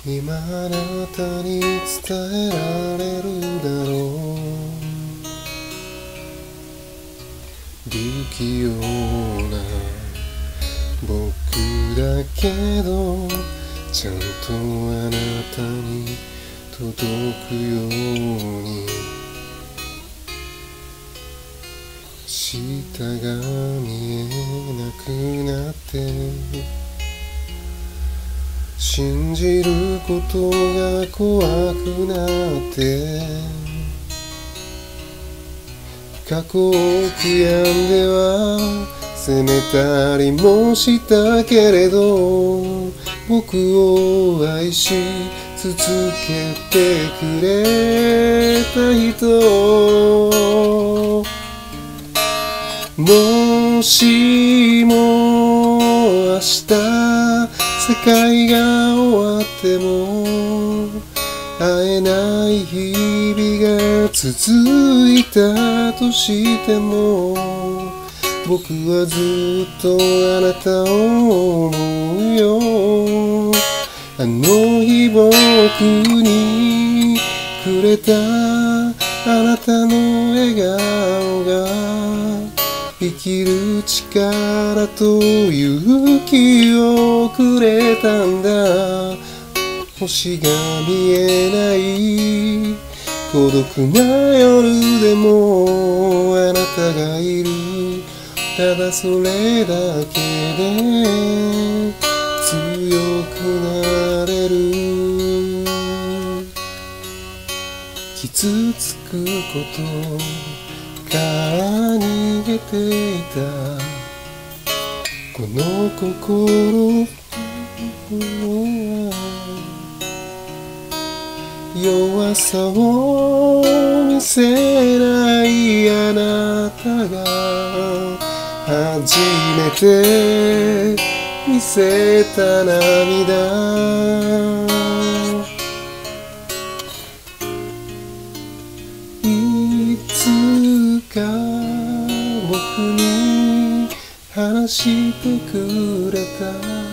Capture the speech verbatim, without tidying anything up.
今あなたに伝えられるだろう。不器用な僕だけどちゃんとあなたに届くように下が見えなくなって信じることが怖くなって過去を悔やんでは責めたりもしたけれど僕を愛し続けてくれた人もしも明日世界が終わっても会えない日々が続いたとしても僕はずっとあなたを思うよ。あの日僕にくれたあなたの笑顔が生きる力と勇気をくれたんだ。星が見えない孤独な夜でもあなたがいるただそれだけで強くなれる。傷つくことから逃げていたこの心は弱さを見せないあなたが初めて見せた涙。いつか僕に話してくれた